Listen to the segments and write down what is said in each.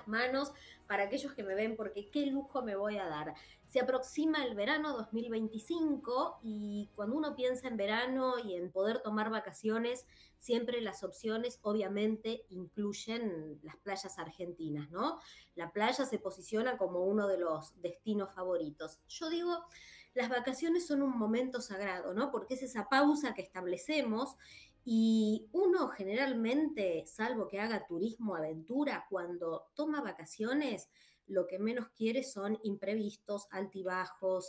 las manos para aquellos que me ven, porque qué lujo me voy a dar. Se aproxima el verano 2025 y cuando uno piensa en verano y en poder tomar vacaciones, siempre las opciones obviamente incluyen las playas argentinas, ¿no? La playa se posiciona como uno de los destinos favoritos. Yo digo, las vacaciones son un momento sagrado, ¿no? Porque es esa pausa que establecemos y uno generalmente, salvo que haga turismo aventura, cuando toma vacaciones, lo que menos quiere son imprevistos, altibajos,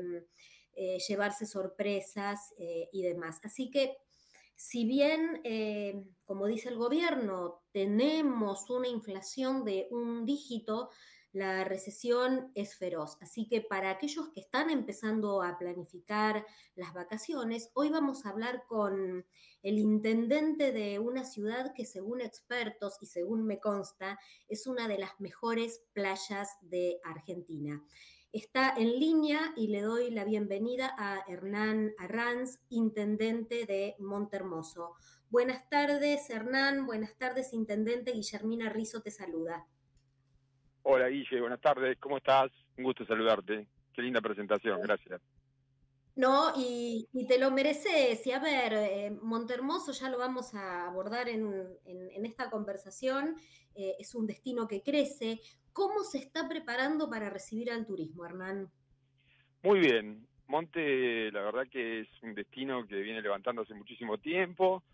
llevarse sorpresas y demás. Así que si bien, como dice el gobierno, tenemos una inflación de un dígito, la recesión es feroz. Así que para aquellos que están empezando a planificar las vacaciones, hoy vamos a hablar con el intendente de una ciudad que según expertos y según me consta, es una de las mejores playas de Argentina. Está en línea y le doy la bienvenida a Hernán Arranz, intendente de Montehermoso. Buenas tardes, Hernán. Buenas tardes, intendente. Guillermina Rizzo te saluda. Hola Guille, buenas tardes, ¿cómo estás? Un gusto saludarte. Qué linda presentación, gracias. No, y te lo mereces. Y a ver, Montehermoso ya lo vamos a abordar en esta conversación. Es un destino que crece. ¿Cómo se está preparando para recibir al turismo, Hernán? Muy bien, Monte la verdad que es un destino que viene levantando hace muchísimo tiempo,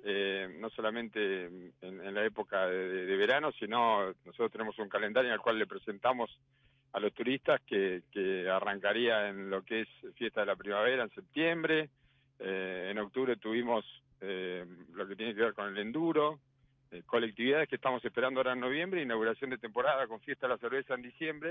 no solamente en la época de verano, sino nosotros tenemos un calendario en el cual le presentamos a los turistas que arrancaría en lo que es fiesta de la primavera en septiembre, en octubre tuvimos lo que tiene que ver con el enduro, colectividades que estamos esperando ahora en noviembre, inauguración de temporada con fiesta de la cerveza en diciembre.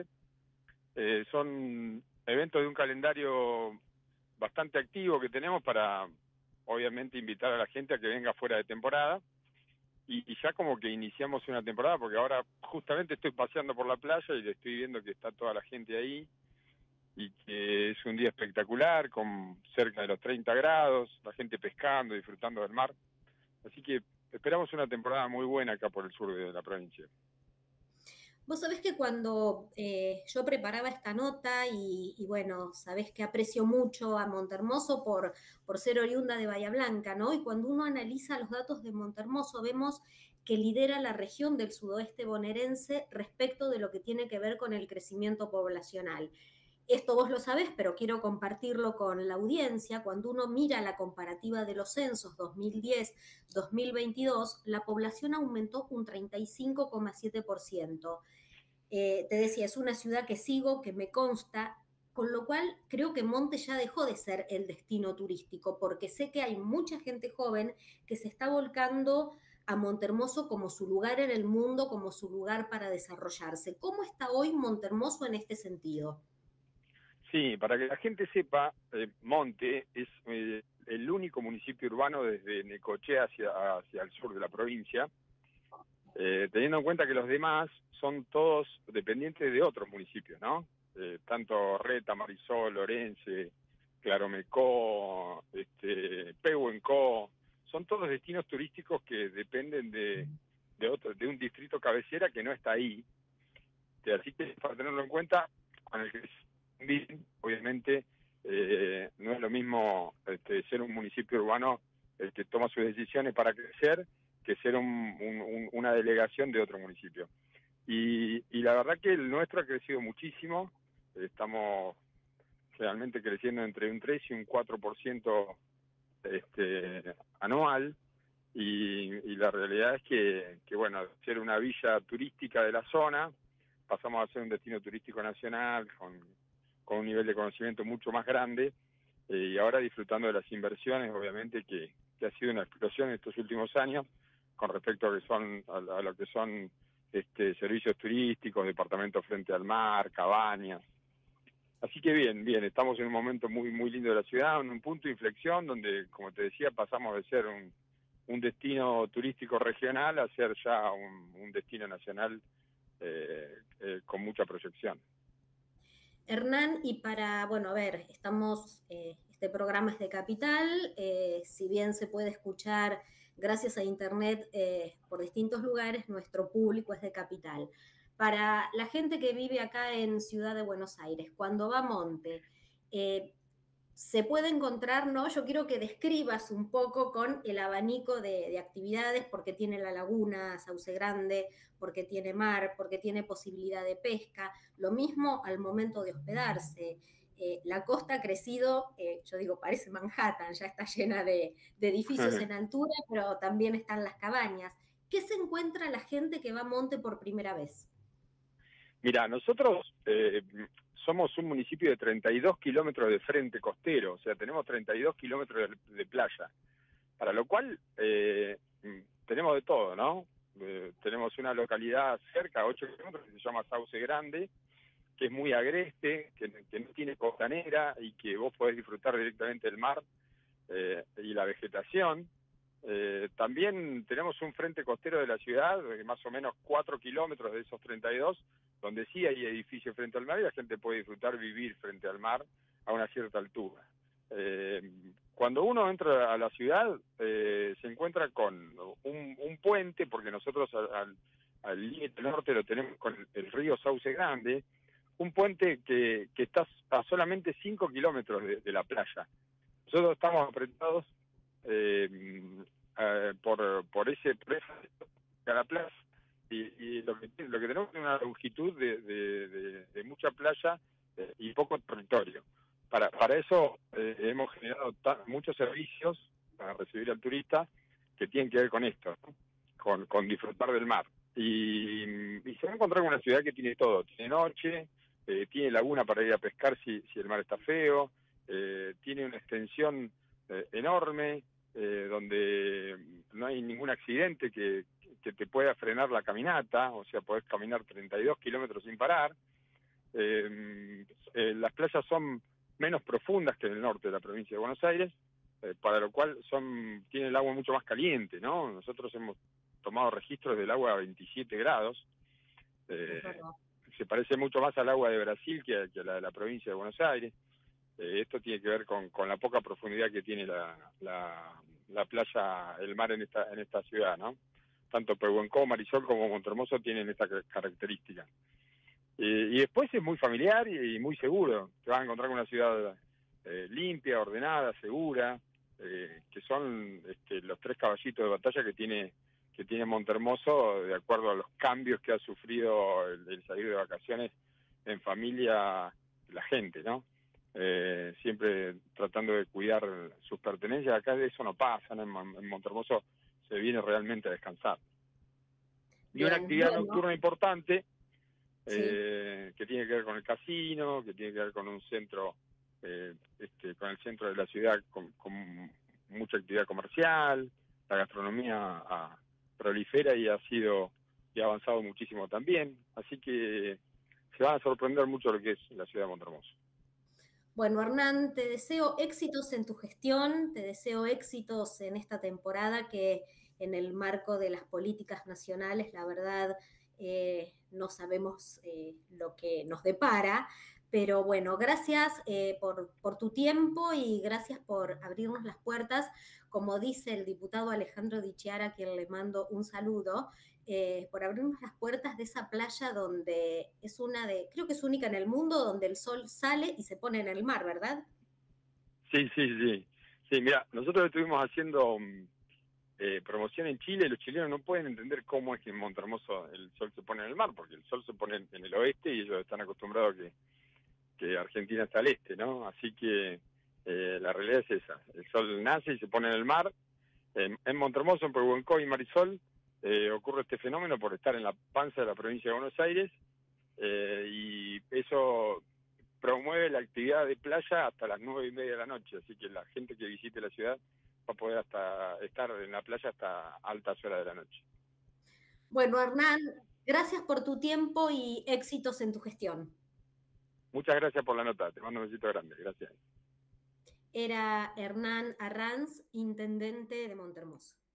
Son eventos de un calendario bastante activo que tenemos para, obviamente, invitar a la gente a que venga fuera de temporada. Y ya como que iniciamos una temporada, porque ahora justamente estoy paseando por la playa y le estoy viendo que está toda la gente ahí y que es un día espectacular, con cerca de los 30 grados, la gente pescando, disfrutando del mar. Así que esperamos una temporada muy buena acá por el sur de la provincia. Vos sabés que cuando yo preparaba esta nota y bueno, sabés que aprecio mucho a Montehermoso por ser oriunda de Bahía Blanca, ¿no? Y cuando uno analiza los datos de Montehermoso, vemos que lidera la región del sudoeste bonaerense respecto de lo que tiene que ver con el crecimiento poblacional. Esto vos lo sabés, pero quiero compartirlo con la audiencia. Cuando uno mira la comparativa de los censos 2010-2022, la población aumentó un 35,7%. Te decía, es una ciudad que sigo, que me consta, con lo cual creo que Monte ya dejó de ser el destino turístico, porque sé que hay mucha gente joven que se está volcando a Montehermoso como su lugar en el mundo, como su lugar para desarrollarse. ¿Cómo está hoy Montehermoso en este sentido? Sí, para que la gente sepa, Monte es el único municipio urbano desde Necochea hacia el sur de la provincia, teniendo en cuenta que los demás son todos dependientes de otros municipios, ¿no? Tanto Reta, Marisol, Lorense, Claromecó, Pehuenco, son todos destinos turísticos que dependen de un distrito cabecera que no está ahí. Así que para tenerlo en cuenta, con el que obviamente no es lo mismo ser un municipio urbano el que toma sus decisiones para crecer que ser una delegación de otro municipio. Y la verdad que el nuestro ha crecido muchísimo, estamos realmente creciendo entre un 3 y un 4% anual, y la realidad es que, bueno, ser una villa turística de la zona, pasamos a ser un destino turístico nacional con un nivel de conocimiento mucho más grande, y ahora disfrutando de las inversiones, obviamente, que ha sido una explosión en estos últimos años con respecto a lo que son servicios turísticos, departamentos frente al mar, cabañas. Así que bien, estamos en un momento muy muy lindo de la ciudad, en un punto de inflexión donde, como te decía, pasamos de ser un destino turístico regional a ser ya un destino nacional con mucha proyección. Hernán, y para, bueno, a ver, este programa es de Capital, si bien se puede escuchar gracias a Internet por distintos lugares, nuestro público es de Capital. Para la gente que vive acá en Ciudad de Buenos Aires, cuando va a Monte, eh, se puede encontrar, ¿no? Yo quiero que describas un poco con el abanico de actividades, porque tiene la laguna Sauce Grande, porque tiene mar, porque tiene posibilidad de pesca. Lo mismo al momento de hospedarse. La costa ha crecido, yo digo, parece Manhattan, ya está llena de edificios en altura, pero también están las cabañas. ¿Qué se encuentra la gente que va a Monte por primera vez? Mira, nosotros somos un municipio de 32 kilómetros de frente costero, o sea, tenemos 32 kilómetros de playa, para lo cual tenemos de todo, ¿no? Tenemos una localidad cerca, a 8 kilómetros, que se llama Sauce Grande, que es muy agreste, que no tiene costanera y que vos podés disfrutar directamente del mar y la vegetación. También tenemos un frente costero de la ciudad, de más o menos 4 kilómetros de esos 32, donde sí hay edificios frente al mar y la gente puede disfrutar vivir frente al mar a una cierta altura. Cuando uno entra a la ciudad se encuentra con un puente, porque nosotros al límite norte lo tenemos con el río Sauce Grande, un puente que está a solamente 5 kilómetros de la playa. Nosotros estamos apretados por la plaza y lo que tenemos es una longitud de mucha playa y poco territorio. Para eso hemos generado muchos servicios para recibir al turista que tienen que ver con esto, ¿no? Con disfrutar del mar. Y se va a encontrar con una ciudad que tiene todo, tiene noche, tiene laguna para ir a pescar si el mar está feo, tiene una extensión enorme, donde no hay ningún accidente que te pueda frenar la caminata, o sea, podés caminar 32 kilómetros sin parar. Las playas son menos profundas que en el norte de la provincia de Buenos Aires, para lo cual tiene el agua mucho más caliente, ¿no? Nosotros hemos tomado registros del agua a 27 grados, se parece mucho más al agua de Brasil que a la de la provincia de Buenos Aires. Esto tiene que ver con la poca profundidad que tiene la playa, el mar en esta ciudad, ¿no? Tanto Pehuenco, Marisol como Montermoso tienen esta característica. Y después es muy familiar y muy seguro. Te vas a encontrar con una ciudad limpia, ordenada, segura, que son los tres caballitos de batalla que tiene Montermoso, de acuerdo a los cambios que ha sufrido el salir de vacaciones en familia la gente, ¿no? Siempre tratando de cuidar sus pertenencias. Acá de eso no pasa, ¿no? En Montermoso se viene realmente a descansar. Y Bien, una actividad bueno, nocturna importante sí. que tiene que ver con el casino, que tiene que ver con un centro, con el centro de la ciudad, con mucha actividad comercial. La gastronomía prolifera y ha avanzado muchísimo también, así que se van a sorprender mucho lo que es la ciudad de Montermoso. Bueno, Hernán, te deseo éxitos en tu gestión, te deseo éxitos en esta temporada que en el marco de las políticas nacionales, la verdad, no sabemos lo que nos depara, pero bueno, gracias por tu tiempo y gracias por abrirnos las puertas. Como dice el diputado Alejandro Di Chiara, a quien le mando un saludo, por abrirnos las puertas de esa playa donde es creo que es única en el mundo, donde el sol sale y se pone en el mar, ¿verdad? Sí, sí, sí. Sí, mira, nosotros estuvimos haciendo promoción en Chile. Los chilenos no pueden entender cómo es que en Montermoso el sol se pone en el mar, porque el sol se pone en el oeste y ellos están acostumbrados a que Argentina está al este, ¿no? Así que la realidad es esa. El sol nace y se pone en el mar. En Montermoso, en Pehuenco y Marisol ocurre este fenómeno por estar en la panza de la provincia de Buenos Aires, y eso promueve la actividad de playa hasta las 9:30 de la noche, así que la gente que visite la ciudad va a poder hasta estar en la playa hasta altas horas de la noche. Bueno, Hernán, gracias por tu tiempo y éxitos en tu gestión. Muchas gracias por la nota, te mando un besito grande, gracias. Era Hernán Arranz, intendente de Montermoso.